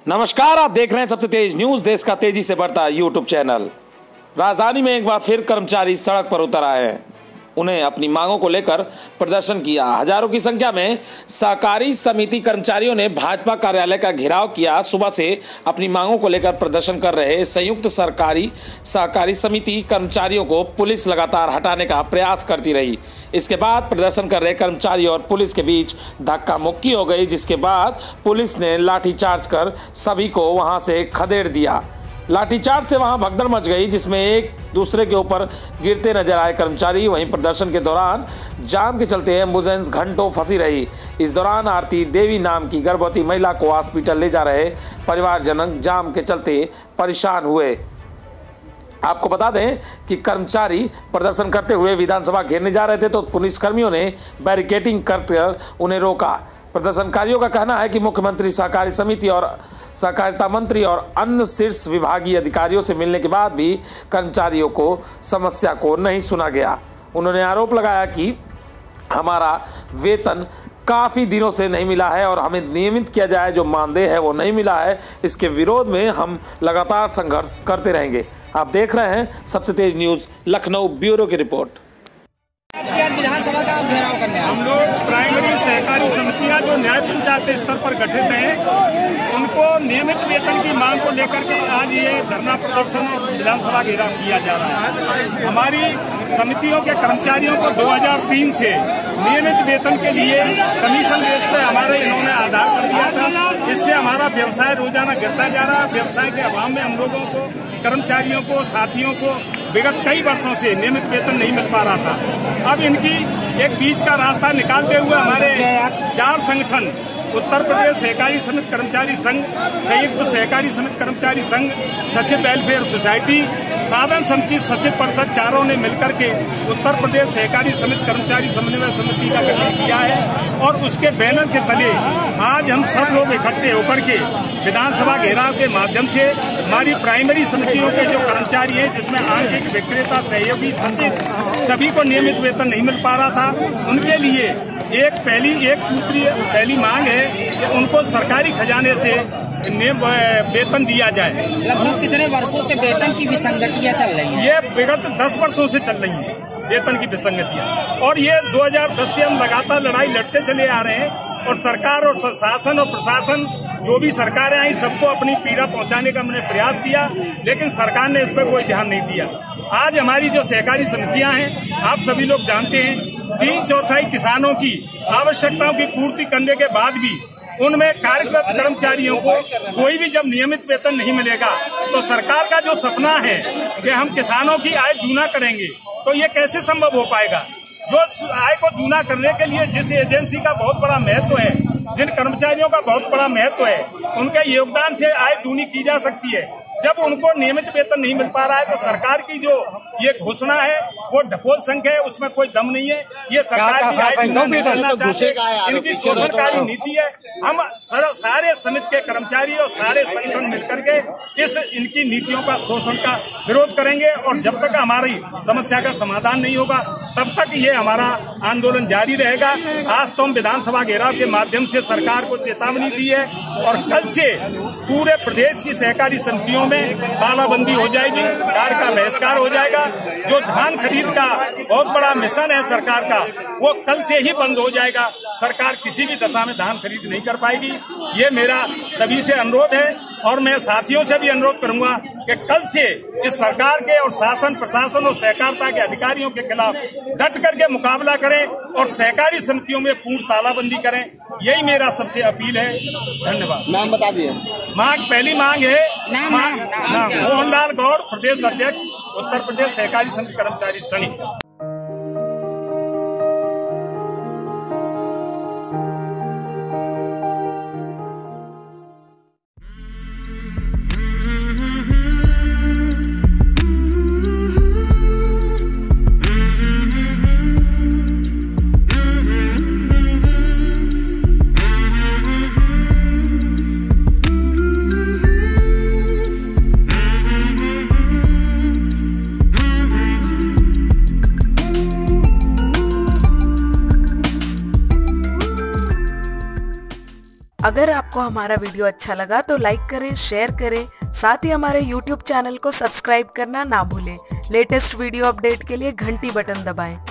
नमस्कार, आप देख रहे हैं सबसे तेज न्यूज, देश का तेजी से बढ़ता यूट्यूब चैनल। राजधानी में एक बार फिर कर्मचारी सड़क पर उतर आए हैं। उन्हें अपनी मांगों को लेकर प्रदर्शन किया। हजारों की संख्या में सहकारी समिति कर्मचारियों ने भाजपा कार्यालय का घेराव किया। सुबह से अपनी मांगों को लेकर प्रदर्शन कर रहे संयुक्त सरकारी सहकारी समिति कर्मचारियों को पुलिस लगातार हटाने का प्रयास करती रही। इसके बाद प्रदर्शन कर रहे कर्मचारी और पुलिस के बीच धक्का मुक्की हो गई, जिसके बाद पुलिस ने लाठीचार्ज कर सभी को वहां से खदेड़ दिया। लाठीचार्ज से वहां भगदड़ मच गई, जिसमें एक दूसरे के ऊपर गिरते नजर आए कर्मचारी। वहीं प्रदर्शन के दौरान जाम के चलते एम्बुलेंस घंटों फंसी रही। इस दौरान आरती देवी नाम की गर्भवती महिला को हॉस्पिटल ले जा रहे परिवारजन जाम के चलते परेशान हुए। आपको बता दें कि कर्मचारी प्रदर्शन करते हुए विधानसभा घेरने जा रहे थे, तो पुलिसकर्मियों ने बैरिकेडिंग कर उन्हें रोका। प्रदर्शनकारियों का कहना है कि मुख्यमंत्री सहकारी समिति और सहकारिता मंत्री और अन्य शीर्ष विभागीय अधिकारियों से मिलने के बाद भी कर्मचारियों को समस्या को नहीं सुना गया। उन्होंने आरोप लगाया कि हमारा वेतन काफ़ी दिनों से नहीं मिला है और हमें नियमित किया जाए जो मानदेय है वो नहीं मिला है। इसके विरोध में हम लगातार संघर्ष करते रहेंगे। आप देख रहे हैं सबसे तेज न्यूज़ लखनऊ ब्यूरो की रिपोर्ट। विधानसभा का घेराव करने हम लोग प्राइमरी सहकारी समितियां जो न्याय पंचायत स्तर पर गठित हैं, उनको नियमित वेतन की मांग को लेकर के आज ये धरना प्रदर्शन और विधानसभा घेराव किया जा रहा है। हमारी समितियों के कर्मचारियों को 2003 से नियमित वेतन के लिए कमीशन बेस पे हमारे इन्होंने आधार कर दिया था। इससे हमारा व्यवसाय रोजाना गिरता जा रहा है। व्यवसाय के अभाव में हम लोगों को, कर्मचारियों को, साथियों को विगत कई वर्षों से नियमित वेतन नहीं मिल पा रहा था। अब इनकी एक बीच का रास्ता निकालते हुए हमारे 4 संगठन, उत्तर प्रदेश सहकारी समिति कर्मचारी संघ, संयुक्त सहकारी समिति कर्मचारी संघ, सचिव वेलफेयर सोसाइटी, साधन समिति सचिव परिषद, चारों ने मिलकर के उत्तर प्रदेश सहकारी समिति कर्मचारी समन्वय समिति का गठन किया है। और उसके बैनर के तले आज हम सब लोग इकट्ठे होकर के विधानसभा घेराव के माध्यम से हमारी प्राइमरी समितियों के जो कर्मचारी हैं, जिसमें आंशिक विक्रेता, सहयोगी, सचिव, सभी को नियमित वेतन नहीं मिल पा रहा था, उनके लिए एक सूत्रीय पहली मांग है कि उनको सरकारी खजाने से वेतन दिया जाए। लगभग कितने वर्षों से वेतन की विसंगतियां चल रही हैं? ये विगत 10 वर्षों से चल रही है वेतन की विसंगतियां, और ये 2010 से हम लगातार लड़ाई लड़ते चले आ रहे हैं। और सरकार और शासन और प्रशासन, जो भी सरकारें आई, सबको अपनी पीड़ा पहुंचाने का हमने प्रयास किया, लेकिन सरकार ने इस पर कोई ध्यान नहीं दिया। आज हमारी जो सहकारी समितियां हैं, आप सभी लोग जानते हैं, 3/4 किसानों की आवश्यकताओं की पूर्ति करने के बाद भी उनमें कार्यरत कर्मचारियों को कोई भी जब नियमित वेतन नहीं मिलेगा, तो सरकार का जो सपना है कि हम किसानों की आय दूना करेंगे, तो ये कैसे संभव हो पाएगा? जो आय को दूना करने के लिए जिस एजेंसी का बहुत बड़ा महत्व है, जिन कर्मचारियों का बहुत बड़ा महत्व है, उनके योगदान से आय दूनी की जा सकती है। जब उनको नियमित वेतन नहीं मिल पा रहा है, तो सरकार की जो ये घोषणा है वो ढपोल संख्या है, उसमें कोई दम नहीं है। ये सरकार की आय दूना नहीं करना चाहते, इनकी शोषणकारी नीति है। हम सारे समिति के कर्मचारी और सारे संगठन मिलकर के इनकी नीतियों का, शोषण का विरोध करेंगे। और जब तक हमारी समस्या का समाधान नहीं होगा, तब तक ये हमारा आंदोलन जारी रहेगा। आज तो हम विधानसभा घेराव के माध्यम से सरकार को चेतावनी दी है, और कल से पूरे प्रदेश की सहकारी समितियों में तालाबंदी हो जाएगी, कार्य का बहिष्कार हो जाएगा। जो धान खरीद का बहुत बड़ा मिशन है सरकार का, वो कल से ही बंद हो जाएगा। सरकार किसी भी दशा में धान खरीद नहीं कर पाएगी। ये मेरा सभी से अनुरोध है, और मैं साथियों से भी अनुरोध करूंगा कि कल से इस सरकार के और शासन, प्रशासन और सहकारिता के अधिकारियों के खिलाफ डट करके मुकाबला करें और सहकारी समितियों में पूर्ण तालाबंदी करें। यही मेरा सबसे अपील है। धन्यवाद। नाम बता दिए। पहली मांग है मोहनलाल गौड़, प्रदेश अध्यक्ष, उत्तर प्रदेश सहकारी समिति कर्मचारी संघ। अगर आपको हमारा वीडियो अच्छा लगा तो लाइक करें, शेयर करें, साथ ही हमारे YouTube चैनल को सब्सक्राइब करना ना भूलें। लेटेस्ट वीडियो अपडेट के लिए घंटी बटन दबाएं।